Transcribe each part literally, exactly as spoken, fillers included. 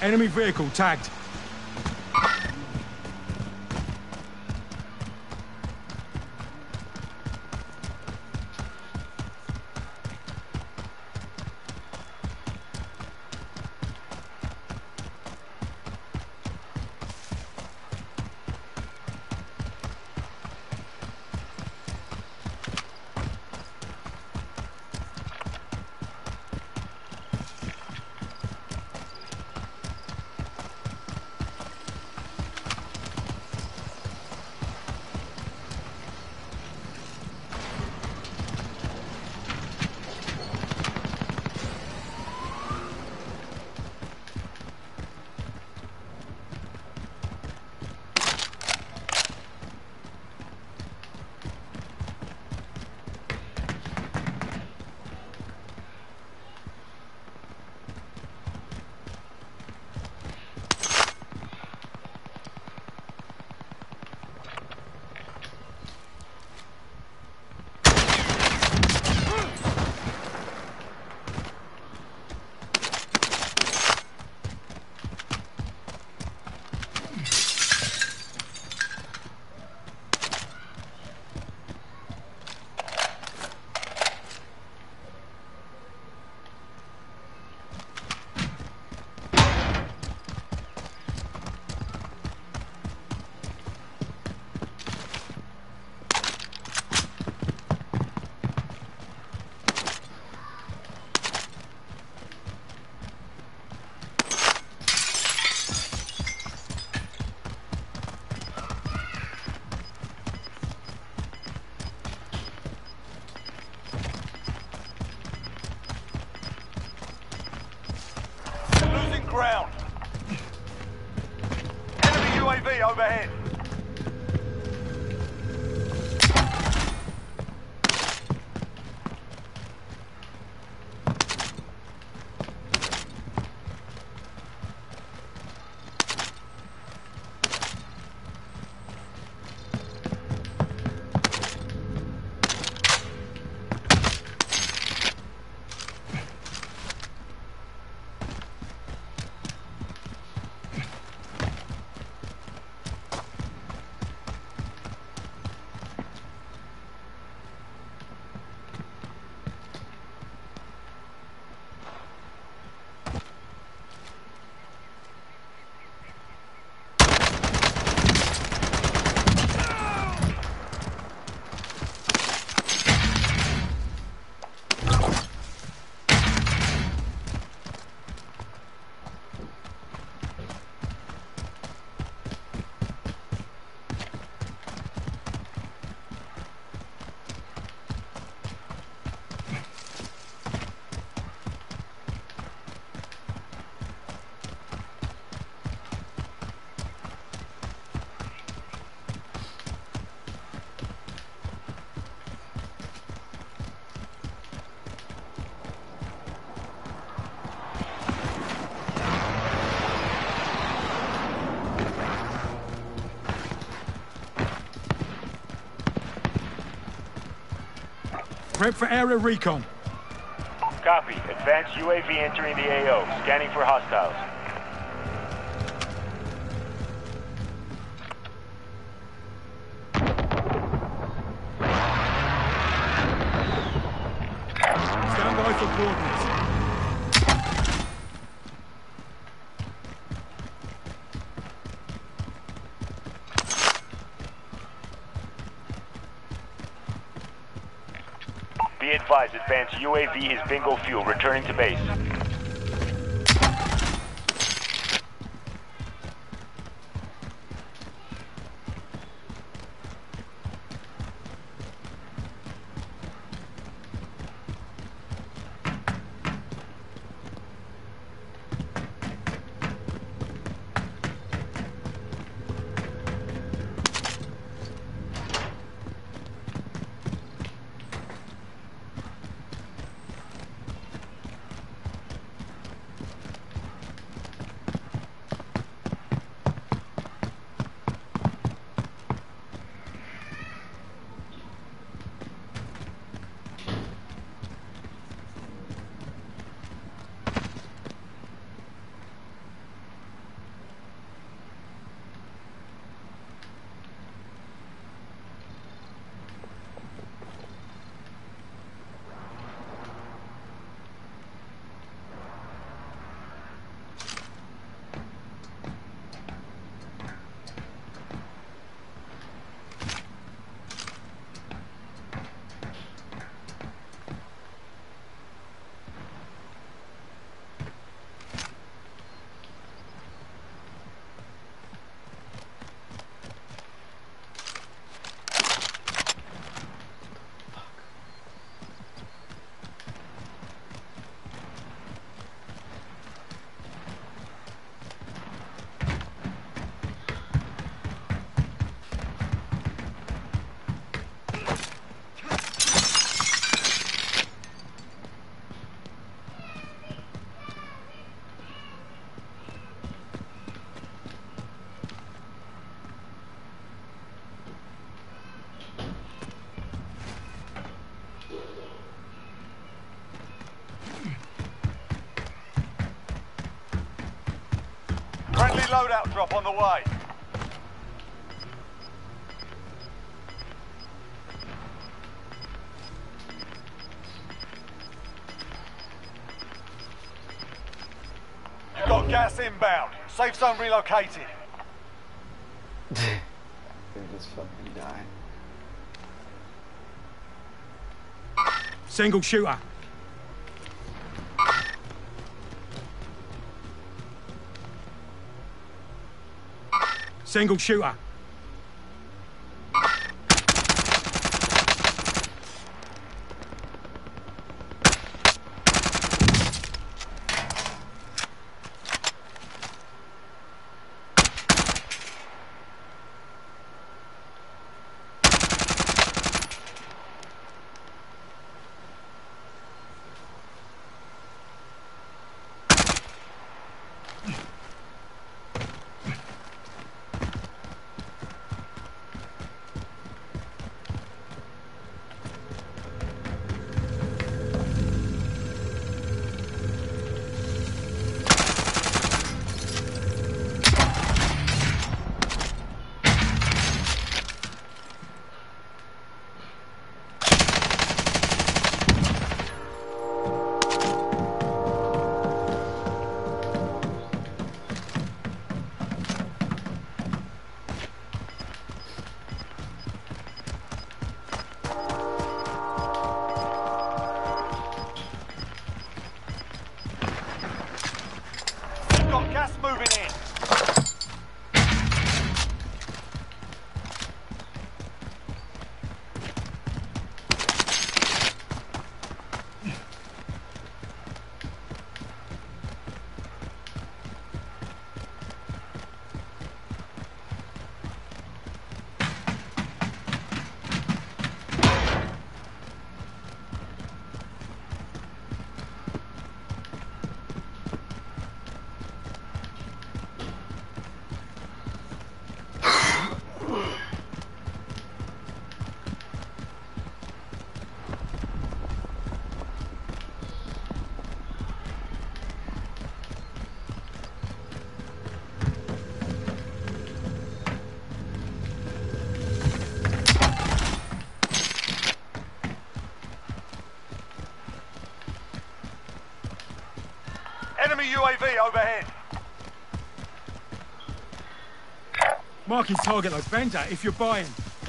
Enemy vehicle tagged. Ground. Enemy U A V overhead. Prep for area recon. Copy. Advanced U A V entering the A O. Scanning for hostiles. Stand by for coordinates. Be advised, advanced U A V is bingo fuel, returning to base. loadout drop on the way. You've got gas inbound. Safe zone relocated. They just fucking die. Single shooter. Single shooter. Gas moving in. Enemy U A V overhead. Marking target like Bender if you're buying.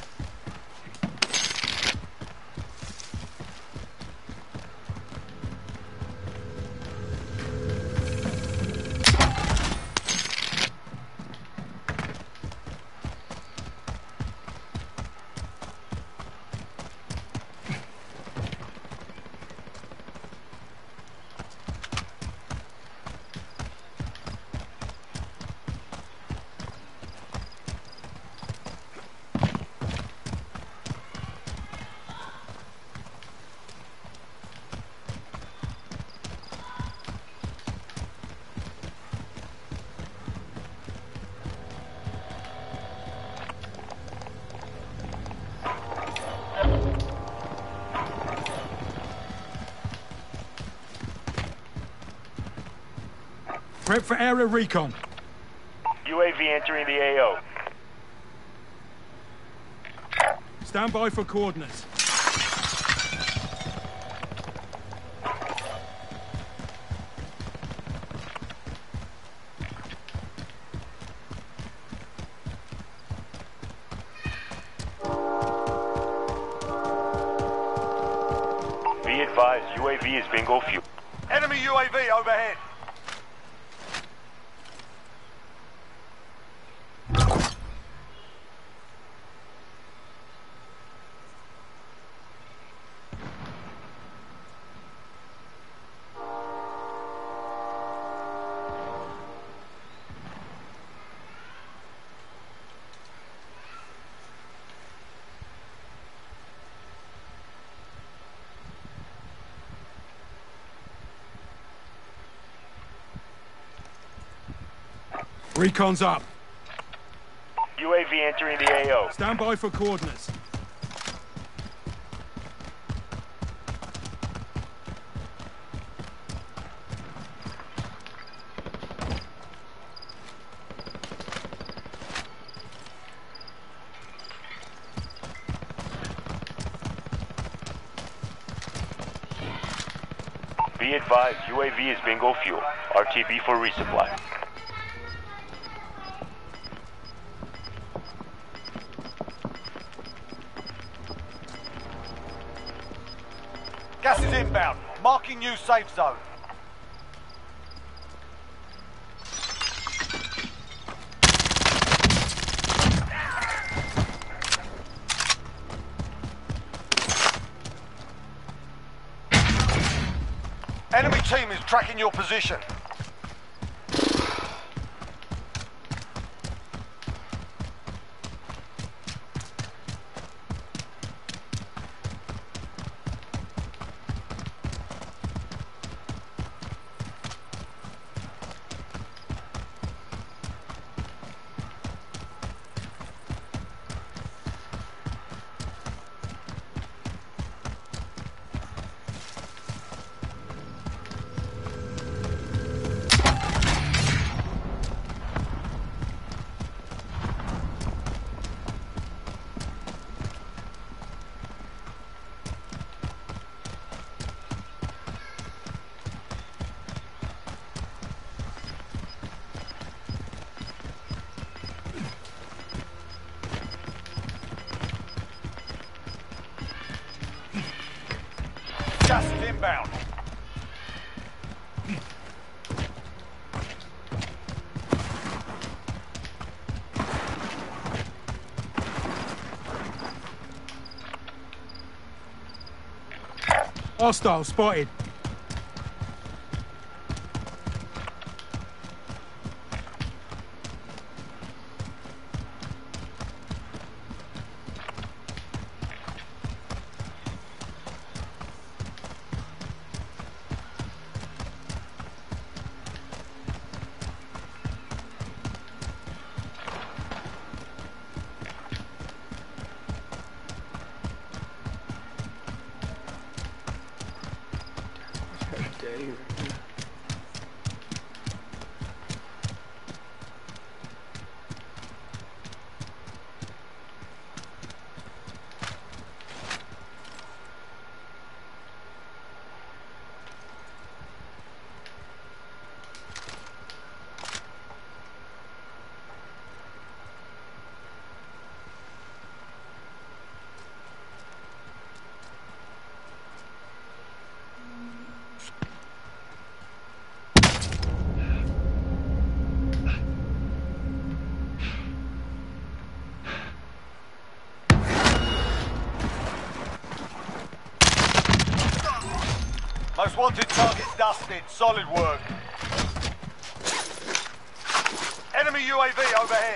Prep for area recon. U A V entering the A O. Stand by for coordinates. Be advised, U A V is bingo fuel. Enemy U A V overhead. Recon's up. U A V entering the A O. Stand by for coordinates. Be advised, U A V is bingo fuel. R T B for resupply. Gas is inbound. Marking new safe zone. Enemy team is tracking your position. Gas is inbound. Hostile spotted. Most wanted target dusted. Solid work. Enemy U A V overhead.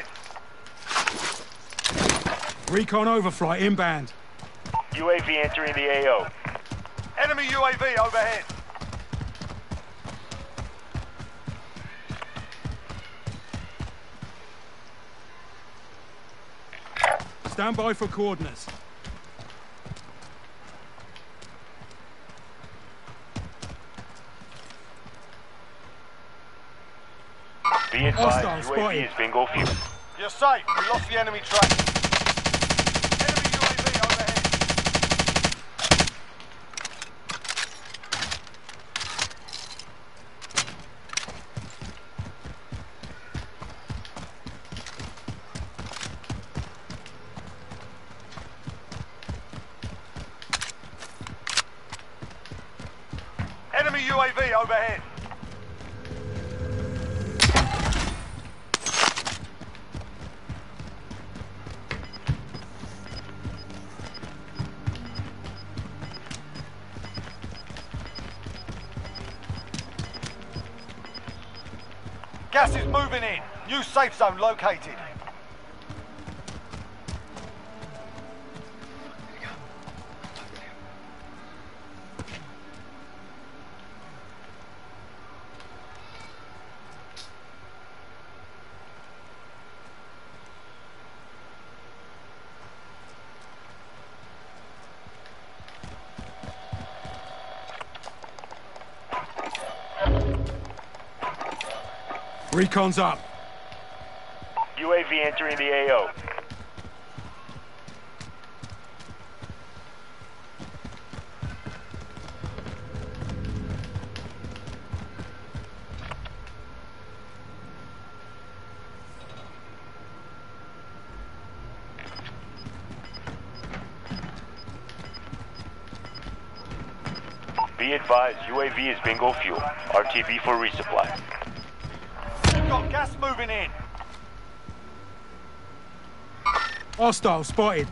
Recon overflight inbound. U A V entering the A O. Enemy U A V overhead. Stand by for coordinates. Be advised, Hostile U A V spotted. is bingo fuel. You're safe. We lost the enemy track. Enemy U A V overhead. Enemy U A V overhead. Gas is moving in. New safe zone located. Recon's up. U A V entering the A O. Be advised, U A V is bingo fuel. R T B for resupply. We've got gas moving in. Hostile spotted.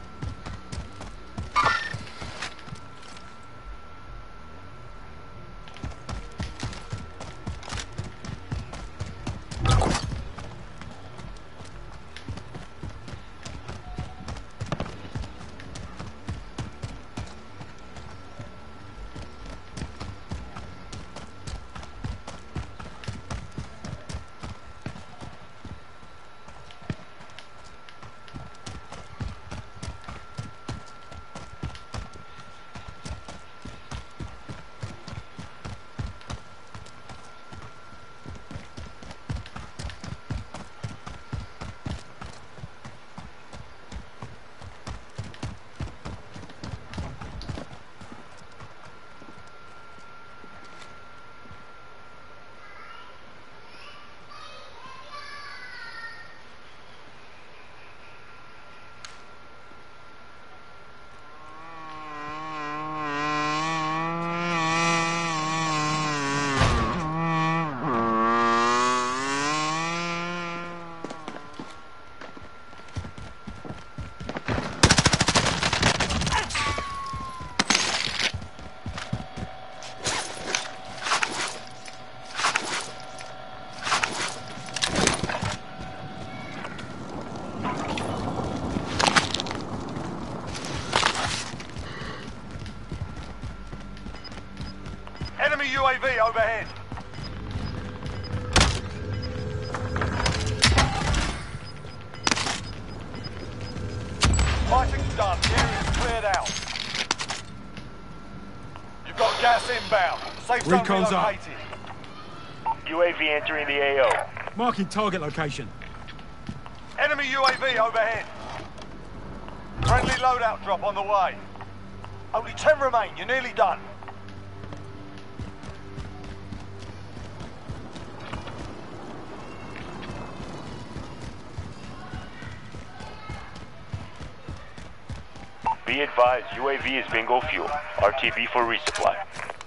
Enemy U A V overhead. Fighting's done. The area's cleared out. You've got gas inbound. Safe zone Recon's up. relocated. U A V entering the A O. Marking target location. Enemy U A V overhead. Friendly loadout drop on the way. Only ten remain. You're nearly done. Be advised, U A V is bingo fuel. R T B for resupply.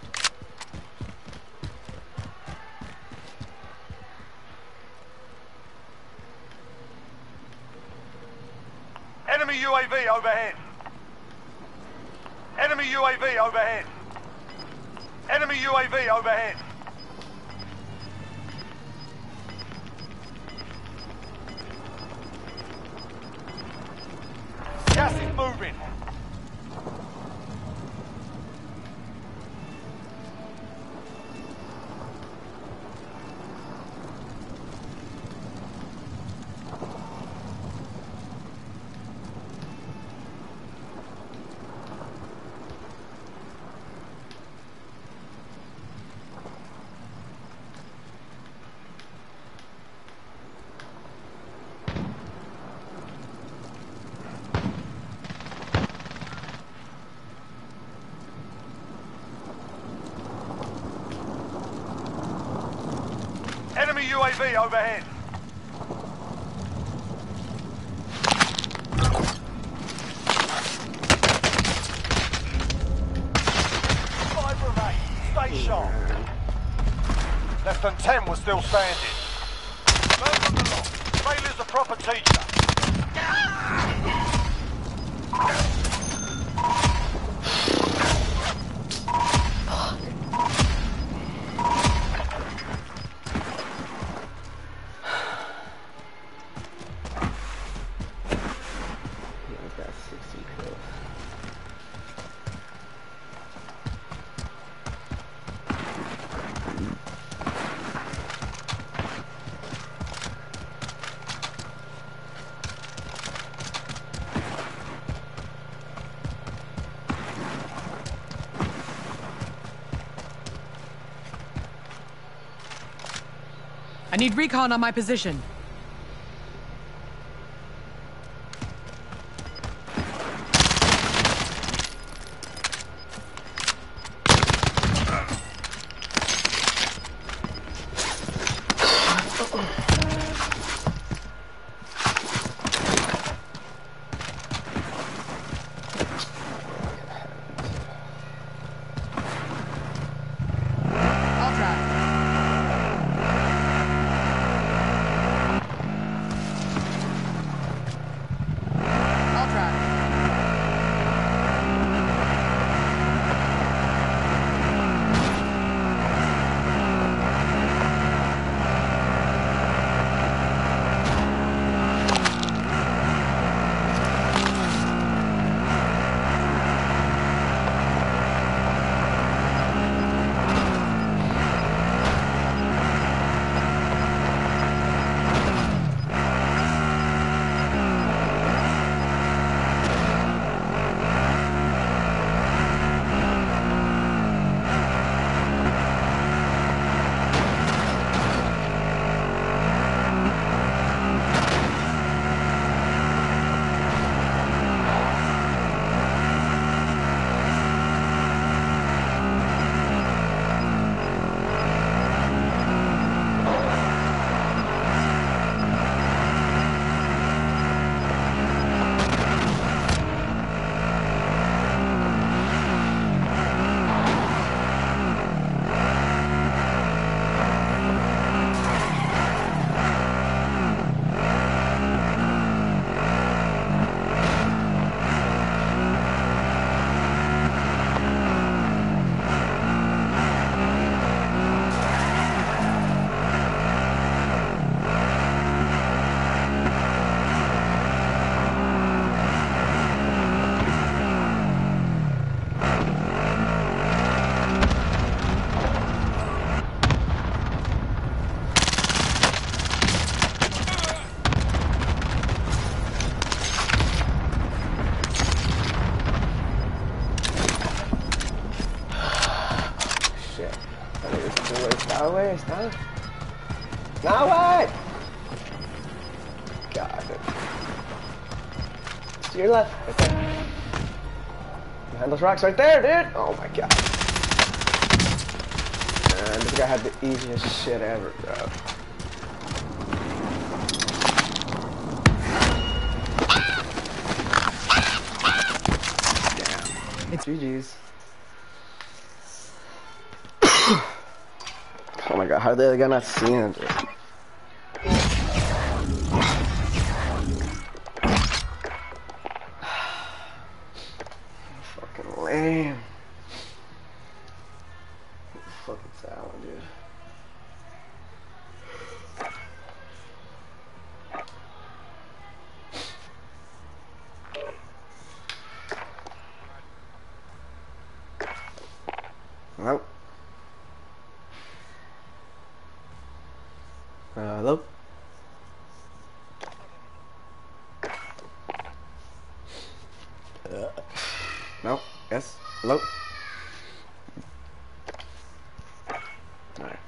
Enemy U A V overhead. Enemy U A V overhead. Enemy U A V overhead. Gas is moving. Enemy U A V overhead. Five remain. Stay sharp. Less than ten were still standing. Learn from the loss. Failure's a proper teacher. I need recon on my position. Now what? God. To your left. Right there. Behind those rocks right there, dude. Oh my god. Man, this guy had the easiest shit ever, bro. Damn. It's G G's. Oh my god, how are they gonna not see him, dude? Fucking lame. Fucking salad, dude. Well. Uh, hello? Uh, no? Yes? Hello? Alright.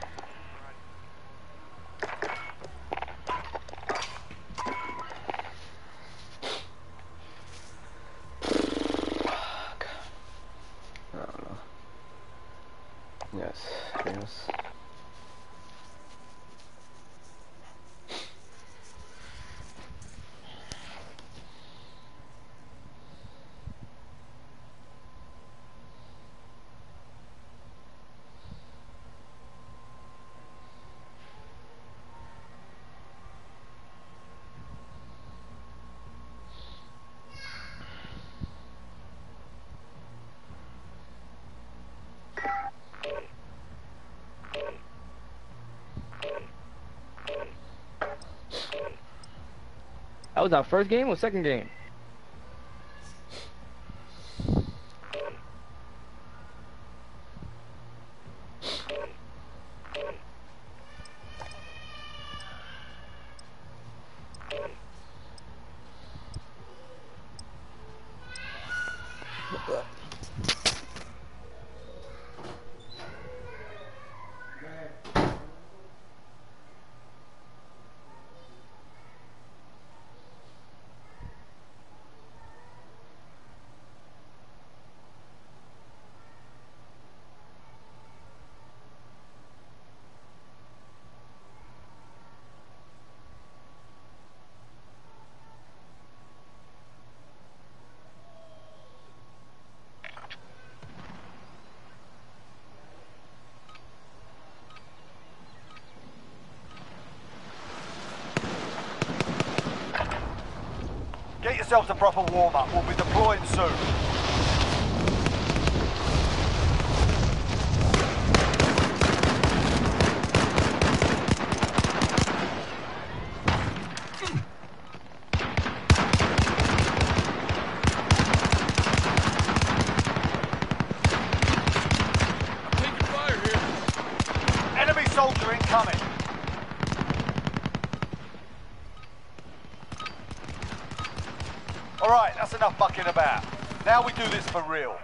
I don't know. Yes, yes. That was our first game or second game? Get yourselves a proper warm-up. We'll be deploying soon. Taking fire here. Enemy soldier incoming. Alright, that's enough mucking about. Now we do this for real.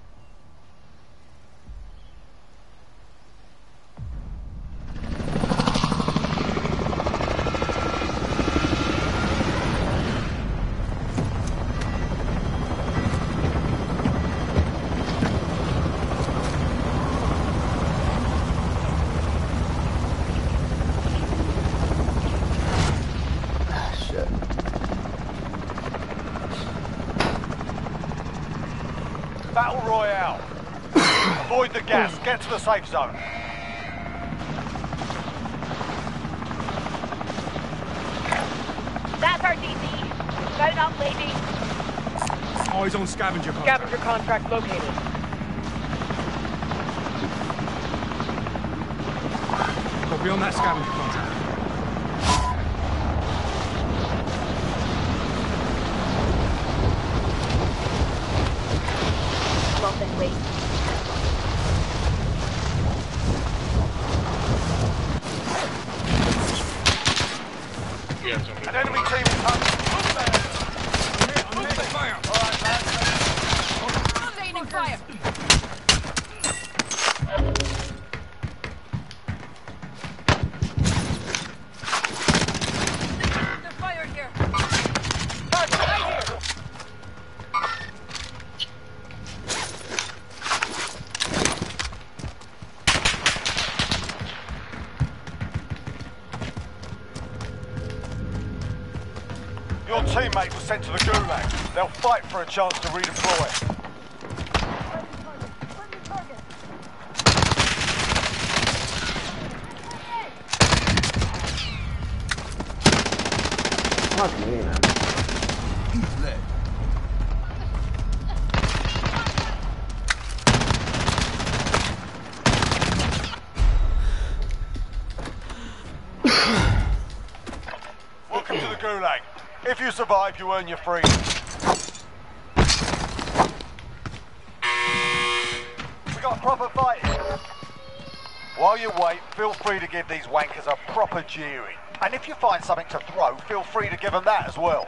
Battle Royale. Avoid the gas. Get to the safe zone. That's our D C. Load up, lady. Eyes on scavenger contract. Scavenger contract located. Copy on that scavenger contract. Nothing, wait. An enemy team is hunting. I'm here, fire. Alright, man. Containing fire. Your teammate was sent to the Gulag. They'll fight for a chance to redeploy. Fuck me, man. Welcome to the Gulag. If you survive, you earn your freedom. We got a proper fight here. While you wait, feel free to give these wankers a proper jeering. And if you find something to throw, feel free to give them that as well.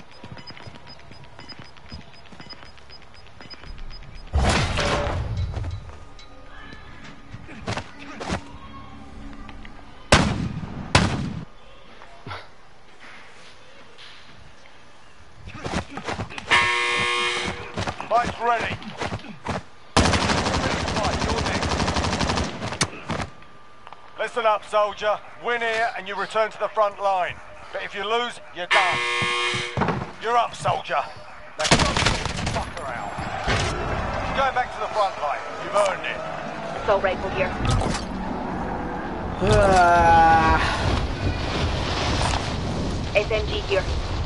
Mike's ready. Listen up, soldier. Win here and you return to the front line. But if you lose, you're done. You're up, soldier. Now fuck around. You're going back to the front line. You've earned it. Assault rifle here. S M G here.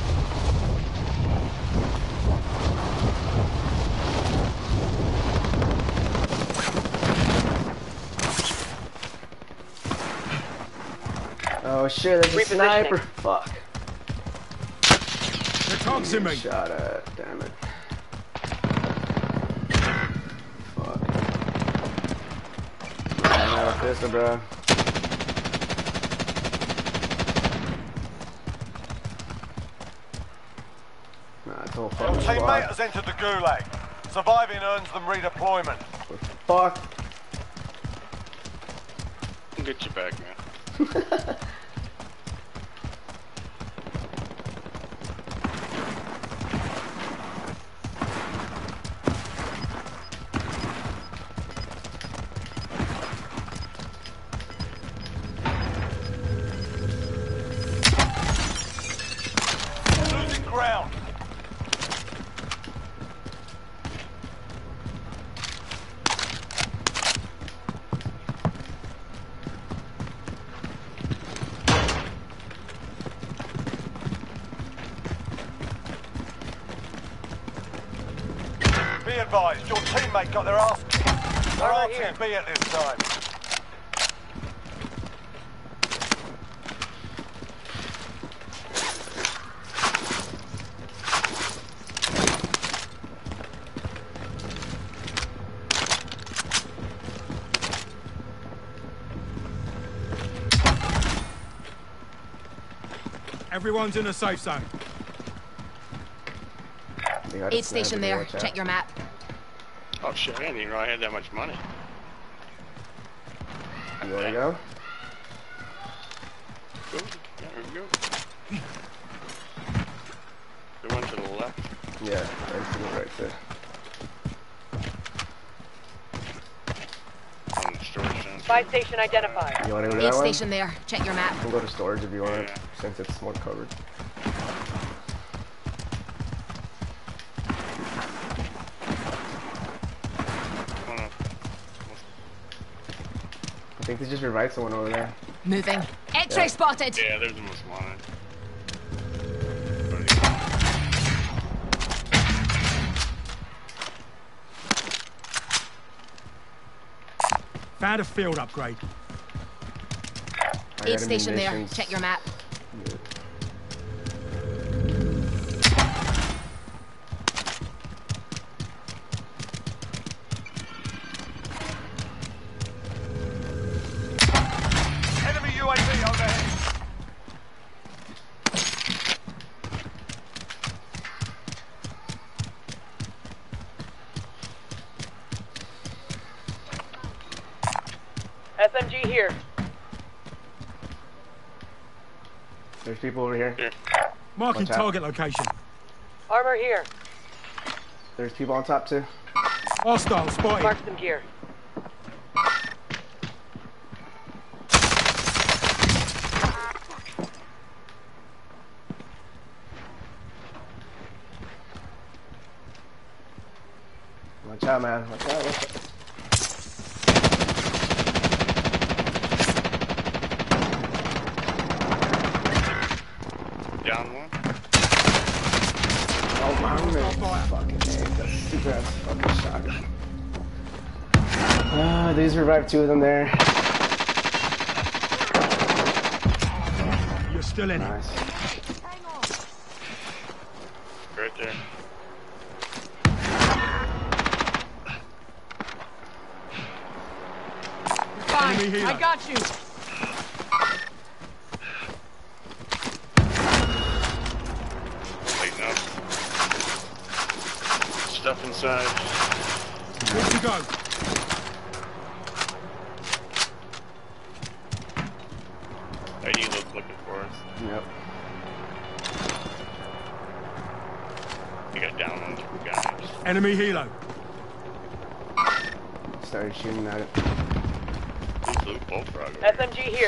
Oh shit, there's a sniper. Fuck. They're toxing me. Shot at. Damn it. Fuck. I have a pistol, bro. Nah, it's all Your fucking teammate squad. has entered the Gulag. Surviving earns them redeployment. Fuck. I'll get you back, man. Losing ground. Be advised, your teammate got their ass kicked. They're R T B at this time. Everyone's in a safe zone. Aid station there. Check your map. Oh shit, I didn't even know I had that much money. You wanna go? Go. There we go. The one to the left. Yeah, right to the right there. On the storage center. Spy station identified. You wanna go to Aid that one? station there. Check your map. You can go to storage if you want, Yeah. since it's more covered. Oh, no. I think they just revived someone over there. Moving. X-ray Yeah. spotted. Yeah, there's the most wanted. Found a field upgrade. I Aid got station there. munitions. Check your map. Good. Enemy U A V overhead. S M G here. There's people over here. Here. Marking Watch out. target location. Armor here. There's people on top too. Hostile spotted. Mark them here. Watch out, man. Watch out, watch out. Down one. Oh my fucking hate that stupid ass fucking shotgun. Ah, these revived two of them there. You're still in Nice. it. Right there. Fine. Enemy helo. I got you. Tighten up. Stuff inside. Good to go. I need look looking for us. Yep. You got down on two guys. Enemy helo. Started shooting at it. Please loot bullfrog. over S M G here.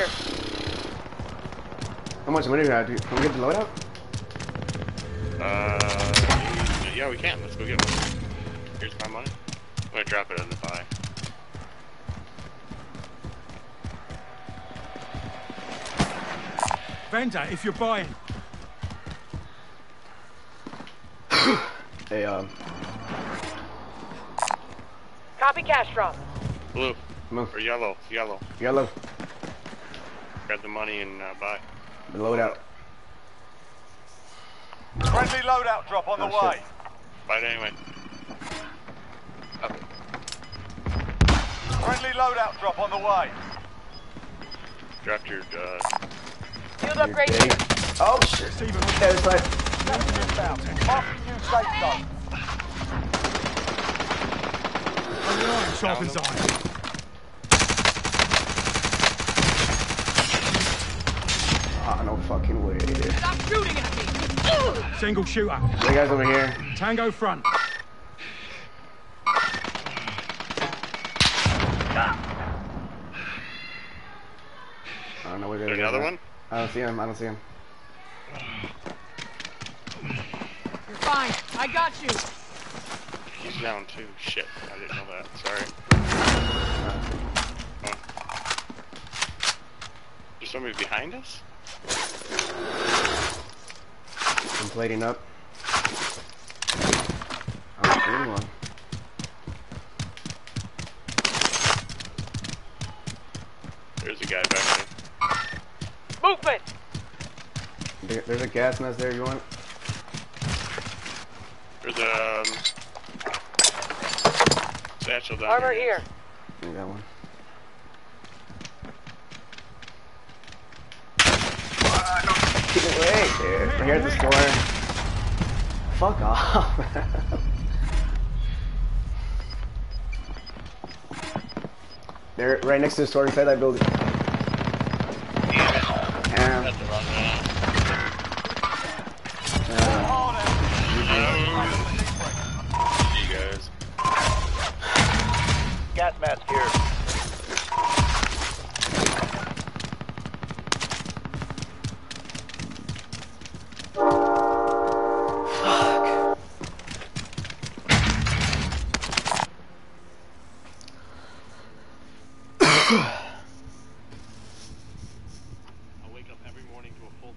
How much money do we have? Can we get the loadout? Uh, yeah, we can. Let's go get one. Here's my money. I'm gonna drop it in the buy. Vendor, if you're buying. Hey, um, Copy cash drop. Blue. move. Or yellow. Yellow. Yellow. Grab the money and uh, buy. The loadout. Friendly loadout drop on the Oh, way. shit. Buy it anyway. Up. Friendly loadout drop on the way. Drop your, uh, Field upgrade Hey. here. Oh shit. Steven, Okay, this way. Marking new safe zone. on your iron, sharpens iron. Ah, no fucking way. There Stop shooting at me. Single shooter. are guys over here. Tango front. I don't know where is they're there another one? I don't see him. I don't see him. You're fine. I got you. He's down too. Shit, I didn't know that. Sorry. Oh. There's somebody behind us? I'm plating up. I don't see anyone. There's a guy back there. Movement. There- There's a gas mask there. You want? There's a um, satchel down Armor here. here. You got one. Keep it away, dude. We're here at the store. Fuck off. They're right next to the store inside that building. Damn. That's the wrong man. Uh, You guys. Gas mask here. I wake up every morning to a full.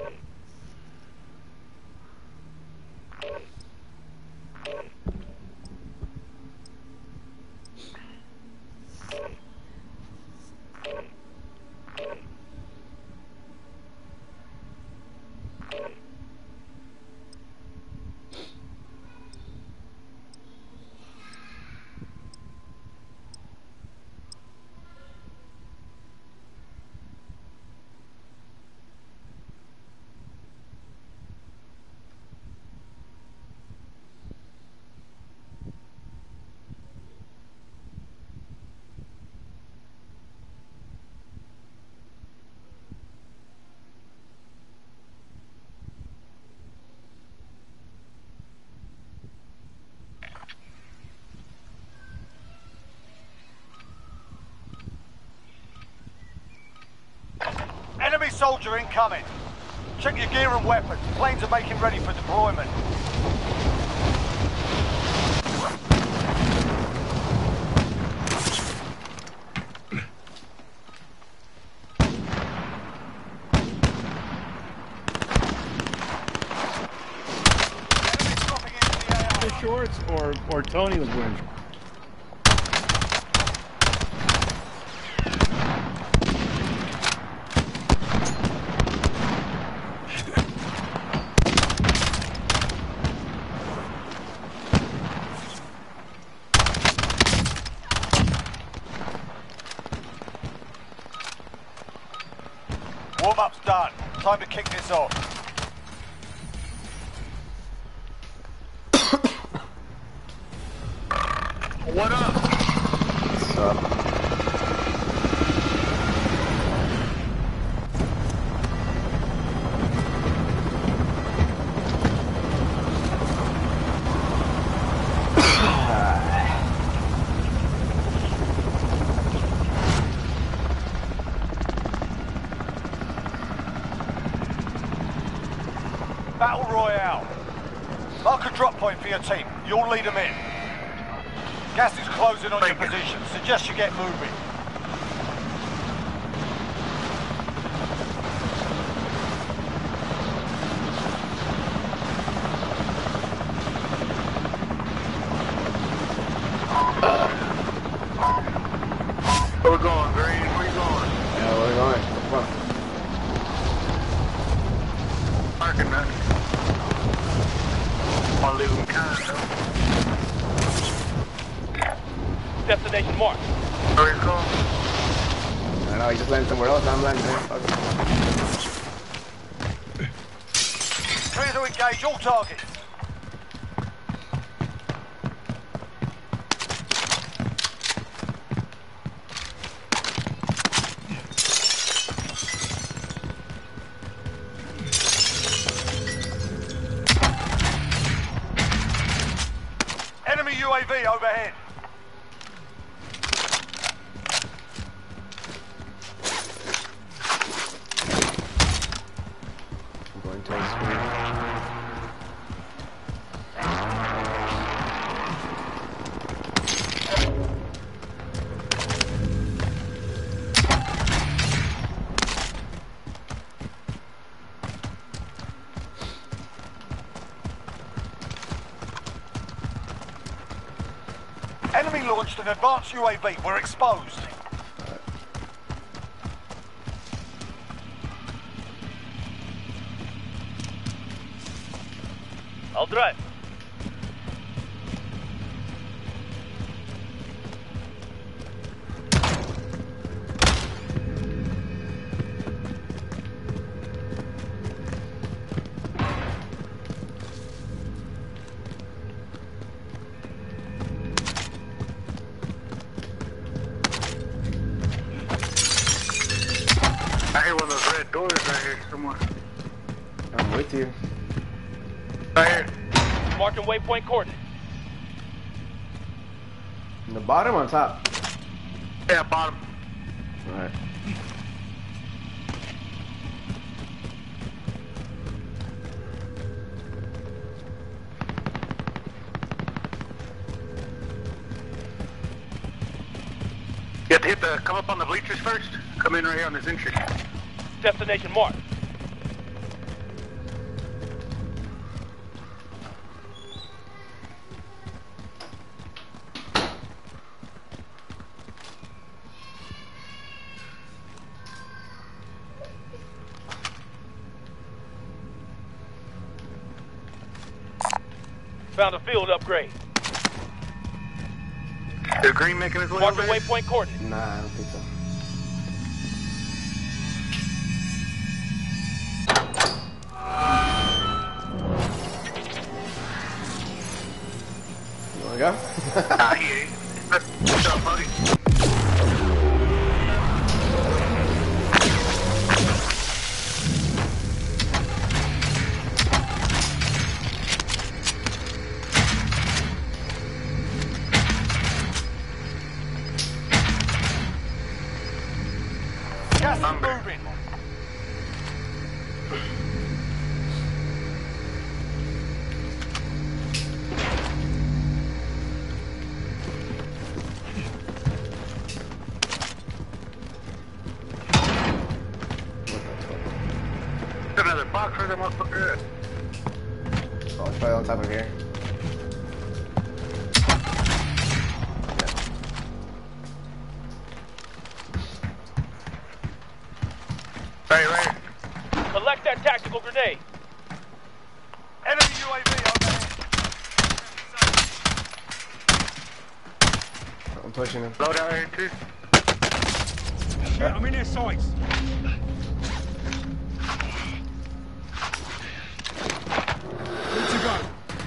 Enemy soldier incoming. Check your gear and weapons. Planes are making ready for deployment. shorts or or Tony was wearing shorts? Warm-up's done. Time to kick this off. What up? What's up? Battle Royale. Mark a drop point for your team. You'll lead them in. Gas is closing on your position. Suggest you get moving. Where we going, Green? Where you going? Yeah, where we going? Come on. Parking, man. I'll leave them kind of. Destination marked. Where you going? I don't know, he just landed somewhere else. I'm landing there. Fuck. Clear to engage all targets. Enemy U A V overhead. I'm going to a screen. Enemy launched an advanced U A V. We're exposed. I'll drive. I hear one of those red doors right here somewhere. I'm with you. Right here. Marking waypoint coordinates. In the bottom or on top? Yeah, bottom. Alright. You have to hit the, come up on the bleachers first. Come in right here on this entry. Destination marked. Found a field upgrade. Is Green making his way Marking over here? waypoint coordinates. Nah, I don't think so. You wanna go? Nah, he ain't. What's up, buddy? Gas is Number. moving. Another box for the motherfucker. Oh, it's probably on top of here. Right, right. Collect that tactical grenade. Enemy U A V overhead. I'm pushing him. Load out here too. Shit, I'm in their sights. Good to go.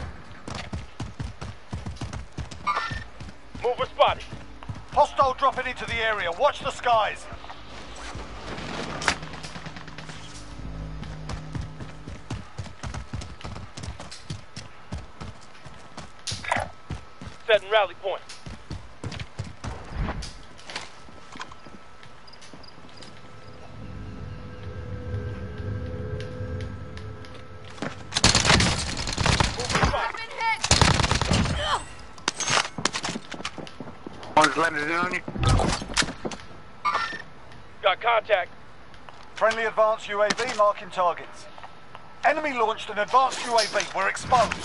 Mover spotted. Hostile dropping into the area. Watch the skies. Setting rally point. One's landed on you. Got contact. Friendly advanced U A V marking targets. Enemy launched an advanced U A V. We're exposed.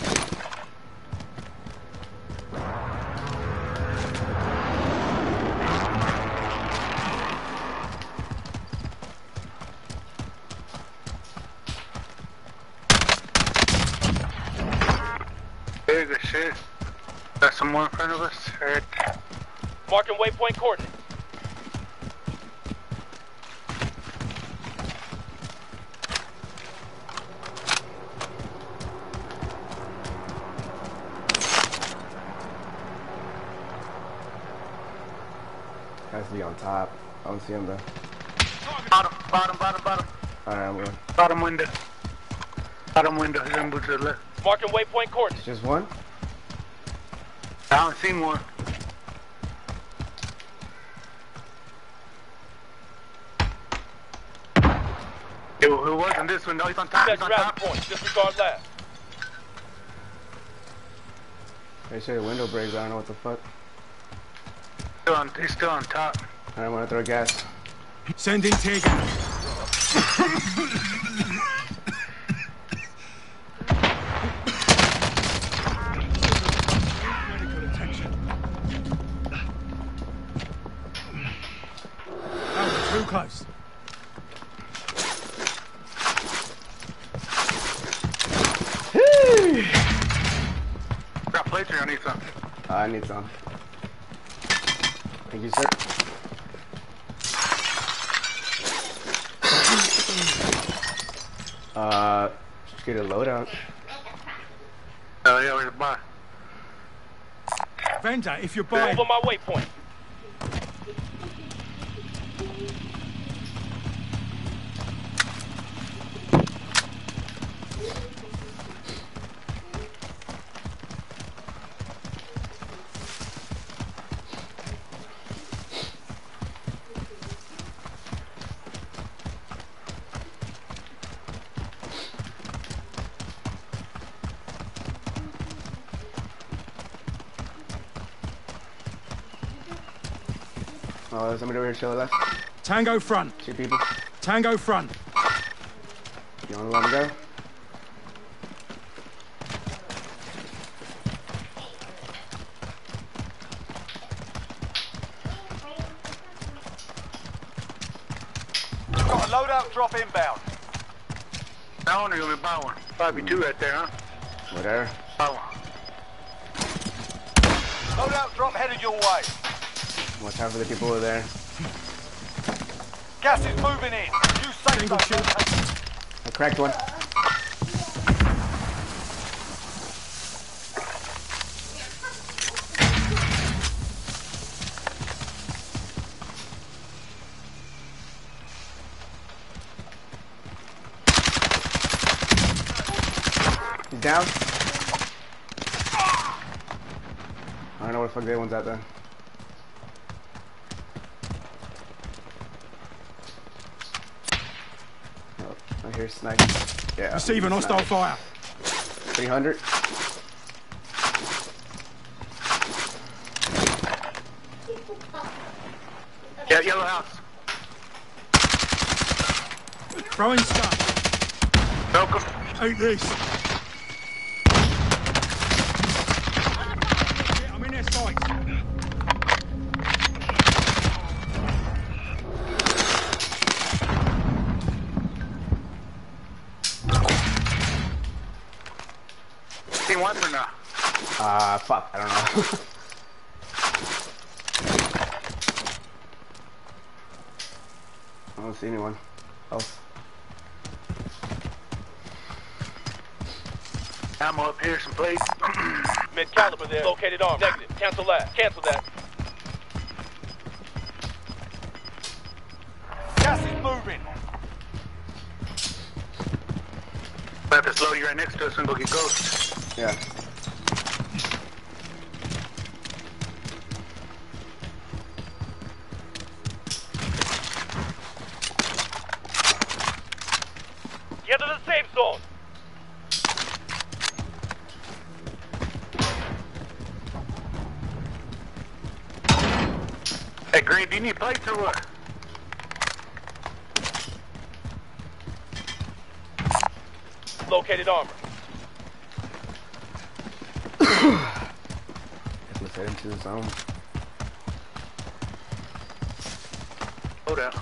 There's a shit. Got some more in front of us. Right. Marking waypoint coordinates. Has to be on top. I don't see him though. Bottom, bottom, bottom, bottom. Alright, I'm going. Bottom window. Bottom window. He's gonna move to the left. Marking waypoint coordinates. Just one? I don't see one. It, it wasn't this one. No, he's on top. He's Set on rally top. point. Disregard last. They say the window breaks. I don't know what the fuck. Still on, he's still on top. Alright, I'm gonna throw gas. Sending tear gas. Medical attention. Oh, too close. Got plates here. I need some. Uh, I need some. Thank you, sir. Uh, just get a loadout. Oh yeah, where's the bar? Vendor, if you're buying. Over my waypoint. Oh, there's somebody over here to the left. Tango front. Two people. Tango front. You wanna let him go? Got a loadout drop inbound. That one or you want me to buy one? Probably two right there, huh? Whatever. Buy one. Loadout drop headed your way. Watch out for the people over there. Gas is moving in. You safe Single zone. shield. I cracked one. He's down. I don't know where the fuck the other one's at though. Oh, I hear snipe. Yeah. Receiving hostile fire. three hundred. Yeah, yellow house. Throwing stuff. Welcome. Take this. I'm in their sights. seen one or not? Uh, fuck, I don't know. I don't see anyone else. Ammo up here someplace. Mid-caliber there. Located arm. Negative. Cancel that. Cancel that. Gas is moving. If it's low, you're right next to us and go get ghosts. Yeah. Get to the safe zone. Hey, Green, do you need plates or what? Located armor. Let's head into the zone. Hold out.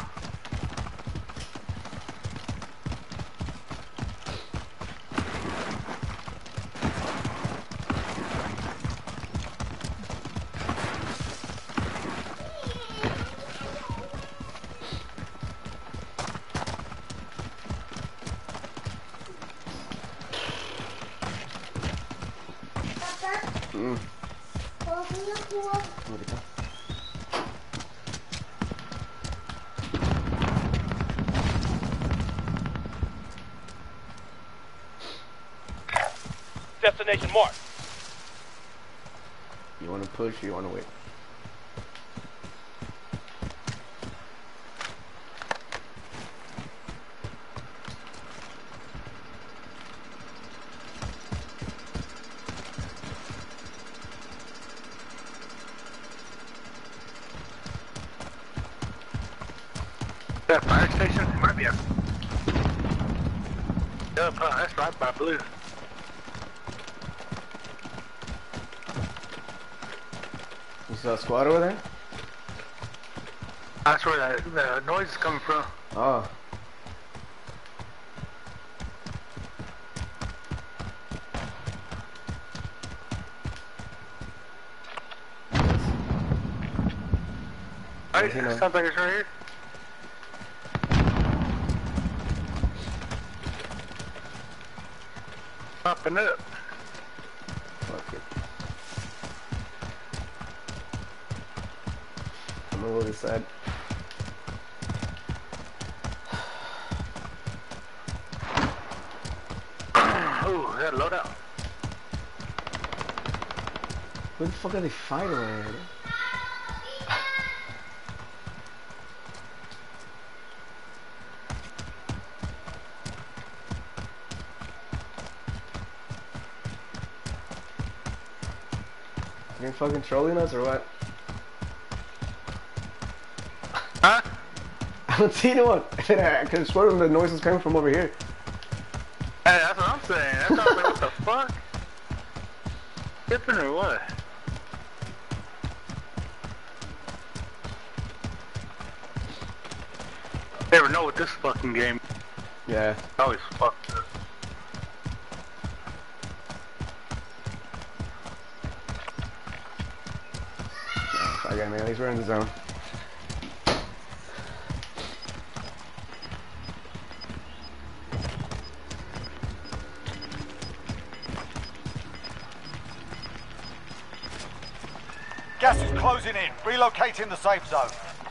Mm. Where'd it go? Destination marked. You want to push or you want to wait? That fire station might be up. Yep, uh, that's right by blue. You saw a squad over there? That's where that, the noise is coming from. Oh. Hey, you know. sounds like it's right here. Popping up. Fuck it. I'm gonna go this side. Ooh, that load out. Who the fuck are they fighting over here? You're fucking trolling us or what? Huh? I don't see anyone. I could have sworn the noise was coming from over here. Hey, that's what I'm saying. That's what I'm like, what the fuck? Skipping or what? Never know with this fucking game. Yeah. Always fucked up. Okay, man, at least we're in the zone. Gas is closing in. Relocating the safe zone.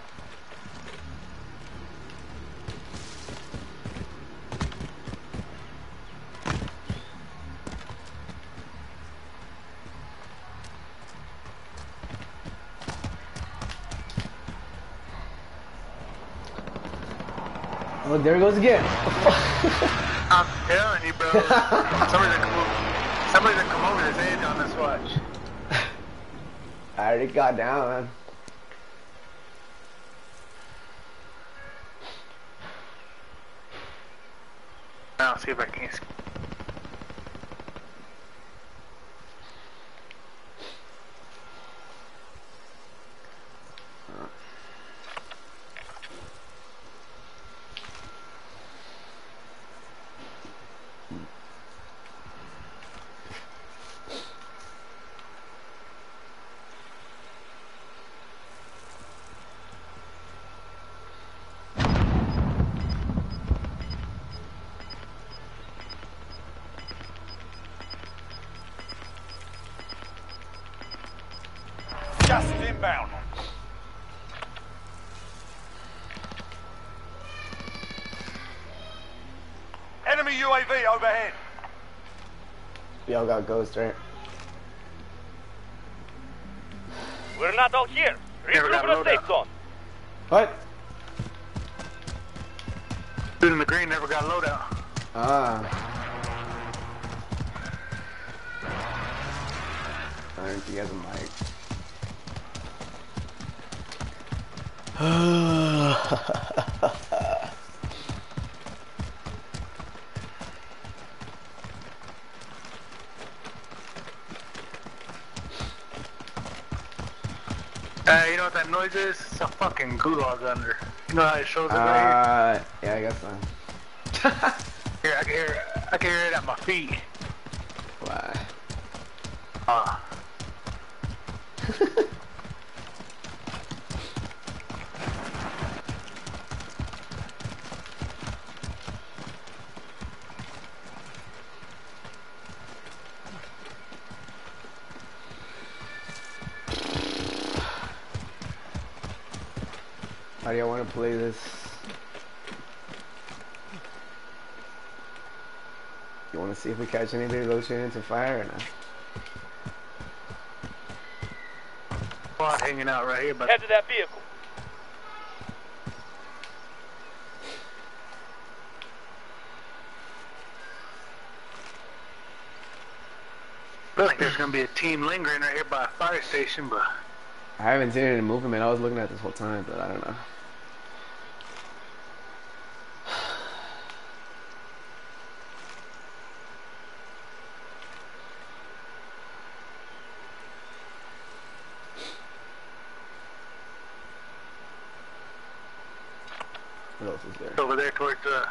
Oh, there he goes again. I'm telling you, bro. Somebody that come, somebody that come over his edge on this watch. I already got down, man. I'll see if I can. inbound. Enemy U A V overhead. Y'all got ghost, right? We're not all here. Never got Regroup in a safe loadout. zone. What? Dude in the green never got loadout. Ah. I don't think he has a mic. Uh, you know what that noise is? It's a fucking gulag under. You know how it shows it right Uh, yeah, I guess so. here? Here, I can hear, I can hear it at my feet. Why? Ah. How do y'all want to play this? You want to see if we catch anybody rotating into fire or not? Squad hanging out right here, but Head to that vehicle. feel like there's gonna be a team lingering right here by a fire station, but I haven't seen any movement. I was looking at this whole time, but I don't know. What else is there? over there towards the.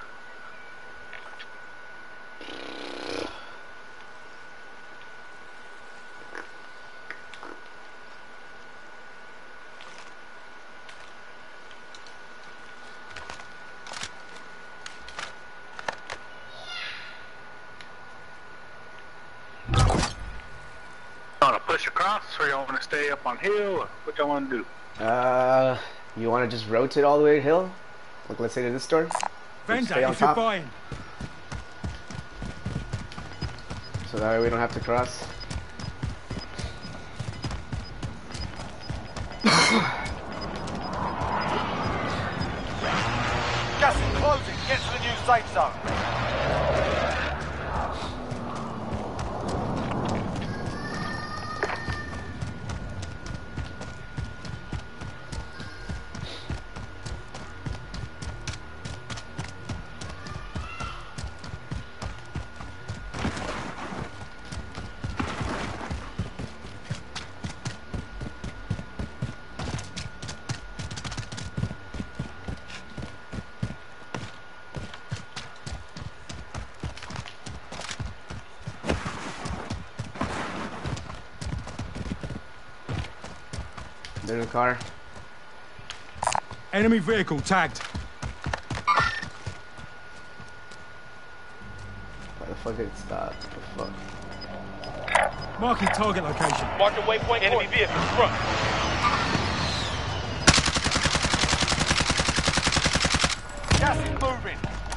Want to push across, or y'all want to stay up on hill, or what y'all want to do? Uh, you want to just rotate all the way to hill? Like, let's say to this store? Vendor, stay on if you're top? buying. So that way we don't have to cross. Gas is closing. Get to the new safe zone. There's a car. Enemy vehicle tagged. Why the fuck did it stop? What the fuck? Marking target location. Mark the waypoint, enemy vehicle, front. Gas is moving.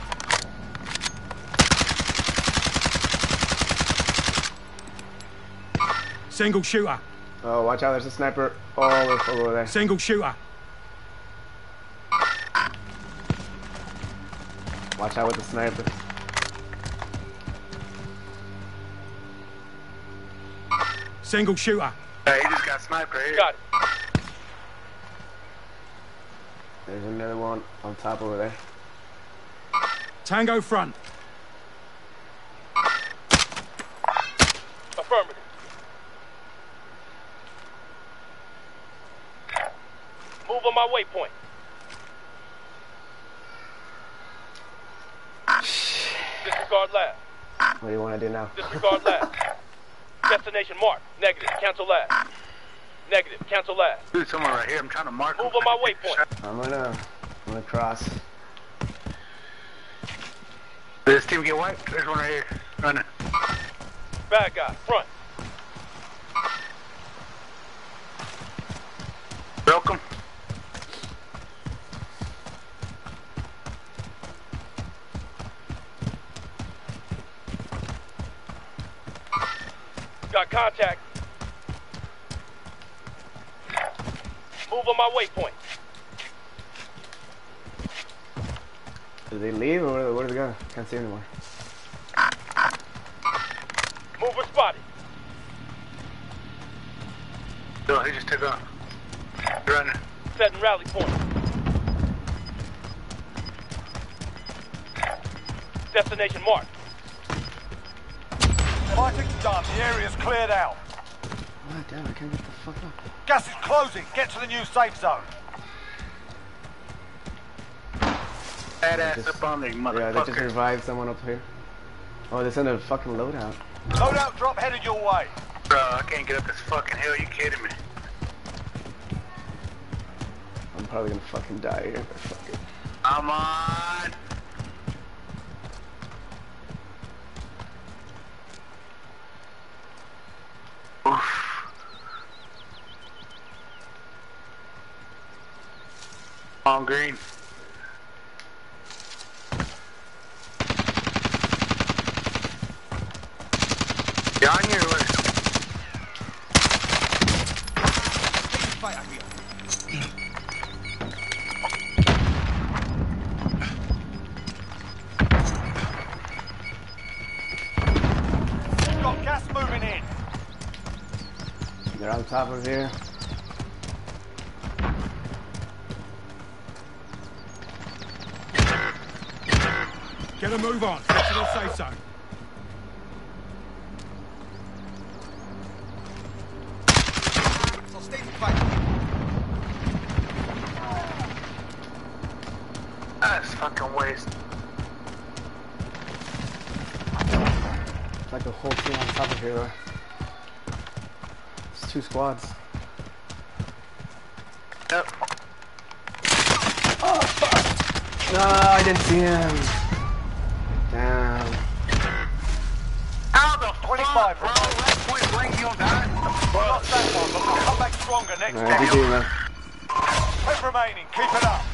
Single shooter. Oh, watch out, there's a sniper all the way over there. Single shooter. Watch out with the sniper. Single shooter. Hey, he just got sniped right here. Got it. There's another one on top over there. Tango front. Affirmative. Move on my waypoint. Disregard last. What do you want to do now? Disregard last. Destination marked. Negative. Cancel last. Negative. Cancel last. Dude, somewhere right here. I'm trying to mark Move him. on my waypoint. I'm gonna, I'm gonna cross. Did this team get wiped? There's one right here. Running. Bad guy. Front. Got contact. Move on my waypoint. Did they leave or where, where did they go? Can't see anymore. Mover spotted. No, he just took off. Running. Setting rally point. Destination marked. Fighting's done. The area's cleared out. Oh, damn, I can't get the fuck up. Gas is closing. Get to the new safe zone. Badass up on there, motherfucker. Yeah, they just revived someone up here. Oh, they sent a fucking loadout. Loadout drop headed your way. Bro, I can't get up this fucking hill. You kidding me? I'm probably gonna fucking die here, but fuck it. I'm on. Oof. On green. You on your list? Got gas moving in. They're on top of here. Get a move on. Get to the safe zone. So stay fighting. That's fucking waste. It's like a whole team on top of here, though. It's two squads. Yep. Oh, fuck! No, I didn't see him. Damn. How the twenty-five, fuck, bro? That point blank, you'll die. Well, not that one, but we'll come back stronger next Alright, time. G G, man. ten remaining. Keep it up.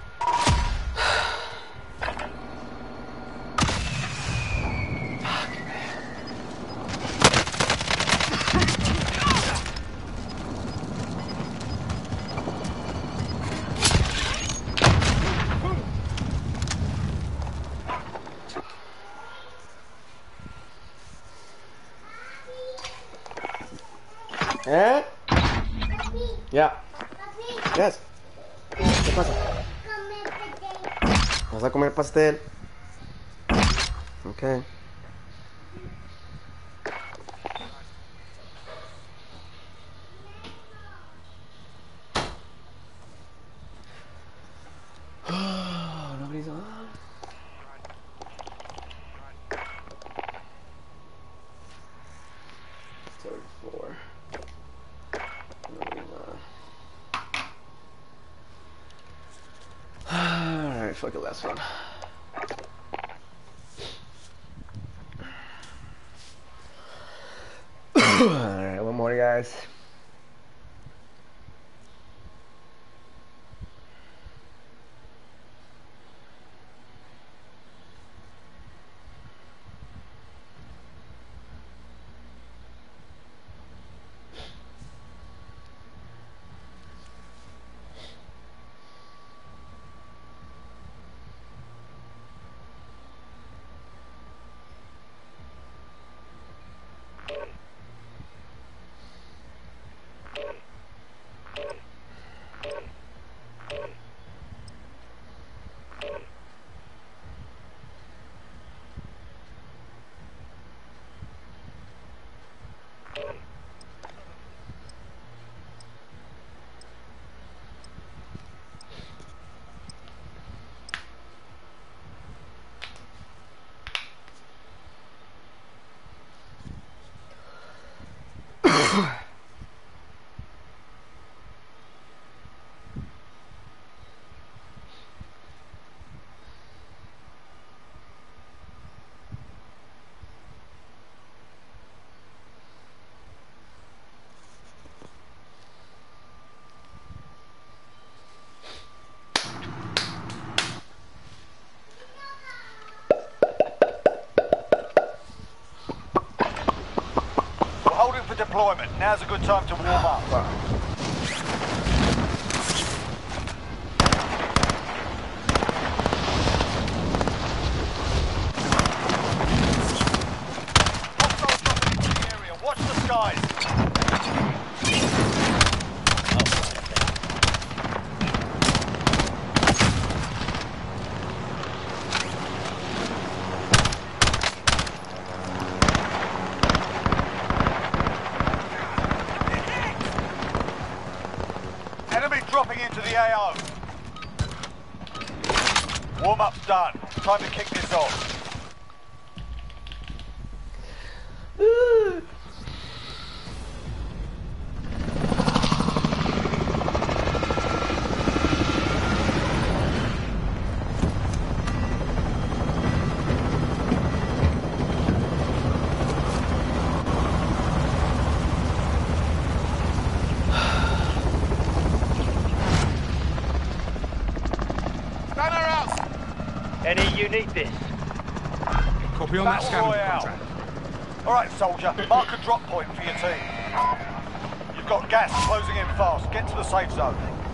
¿Eh? Ya. Yes. ¿Qué pasa? ¿Vas a comer pastel? Okay. Nobody's on. thirty-four. Alright, fuck it, last one. Alright, one more, guys. deployment. Now's a good time to warm up. Hostiles dropping into the area. Watch the skies. Dropping into the A O. Warm-up's done. Time to kick this off. You need this. Copy on that scanner contract. Alright, soldier. Mark a drop point for your team. You've got gas closing in fast. Get to the safe zone.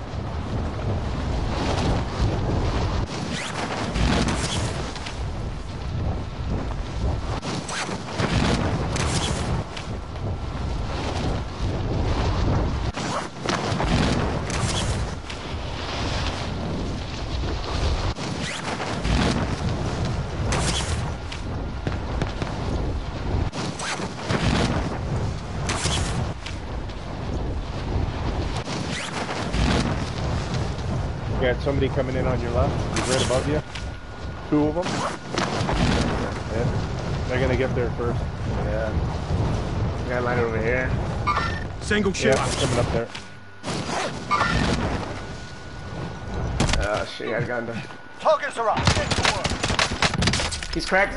You got somebody coming in on your left, right above you. Two of them. Yeah. They're gonna get there first. Yeah. We got a line over here. Single shot. Yeah, coming up there. Oh shit, I got him. Targets are up. Get to work. He's cracked.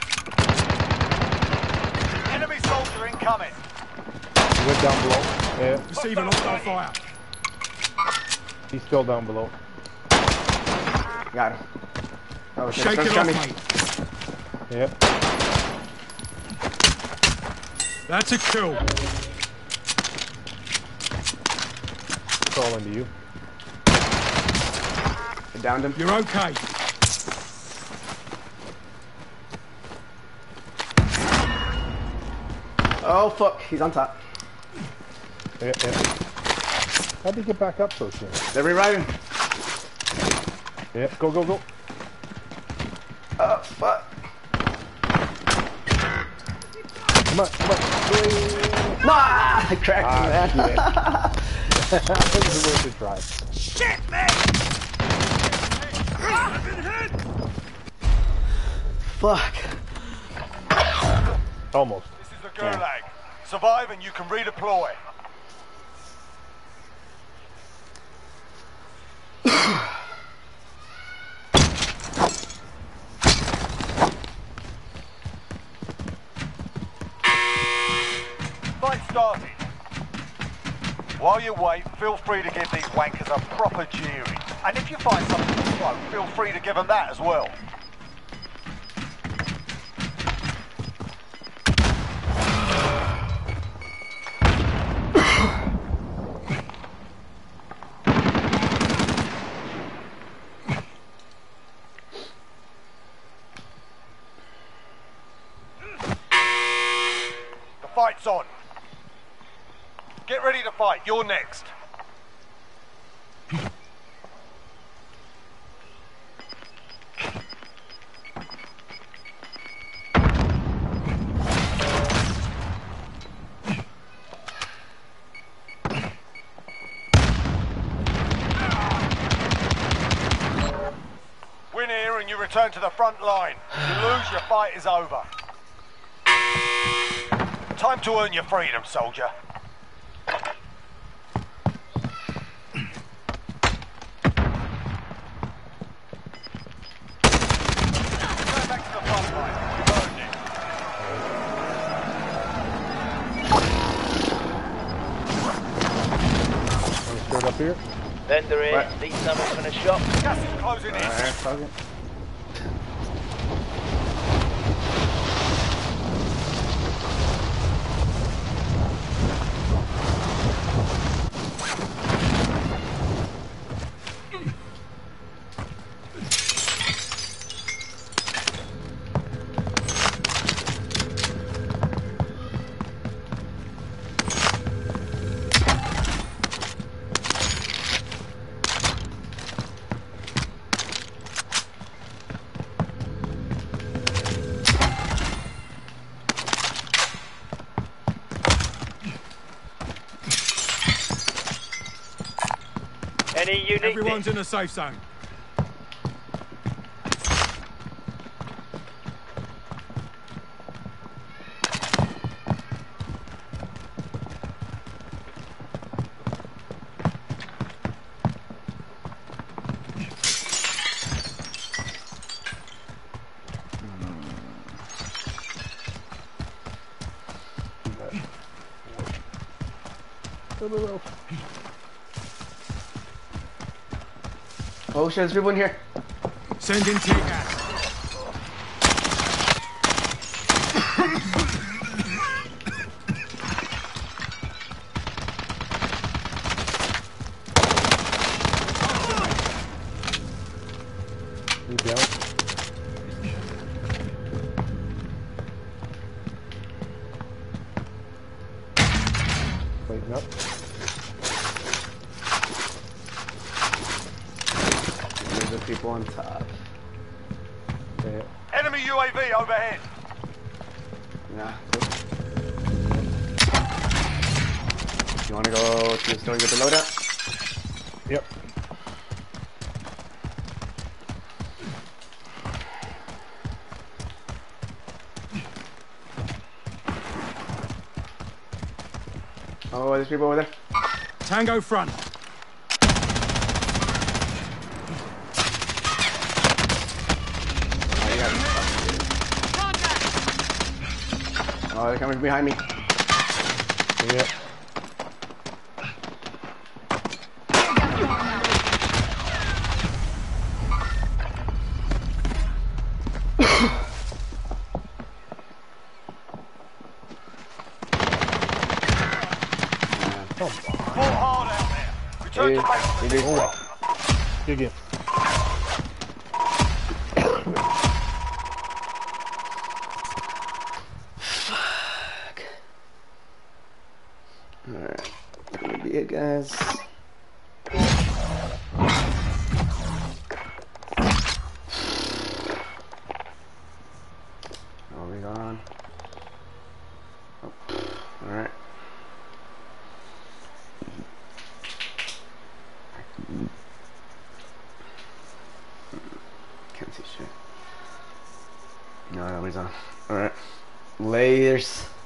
Enemy soldier incoming. He went down below. Yeah. Receiving hostile fire. He's still down below. Got him. Oh shit, Shake it off, coming. mate. Yep. That's a kill. It's all into you. I downed him. You're okay. Oh fuck, he's on top. Yeah, yeah. How'd he get back up so soon? They're reviving. Yeah, go, go, go. Oh fuck. Come on, come on. Nah, I cracked Ah, him, man. That was worth a try. Shit, man! I've been hit! Fuck. Almost. This is the Gulag. Yeah. Survive and you can redeploy. Fight started. While you wait, feel free to give these wankers a proper jeering. And if you find something to throw, feel free to give them that as well. The fight's on. Get ready to fight. You're next. Win here and you return to the front line. You lose, your fight is over. Time to earn your freedom, soldier. Up here. Vendor in. Need someone from the shop. Gas is closing in. Alright, fuck it. Any unique Everyone's in a safe zone. Oh shit, there's people in here. Sending tear gas. You down? Waiting up. There's the people on top. Yeah. Enemy U A V overhead. Nah. You wanna go to the store and get the loadout? Yep. Oh, there's people over there. Tango front. Oh, you got me. Oh, they're coming behind me. Yep. Fought hard out there. Return to base. Hey, hey, hey. Dig in. Fuck. Alright. That's gonna be it, guys. Oh, we gone. Oh. Alright. Can't see shit. No, nobody's on. Alright. Layers.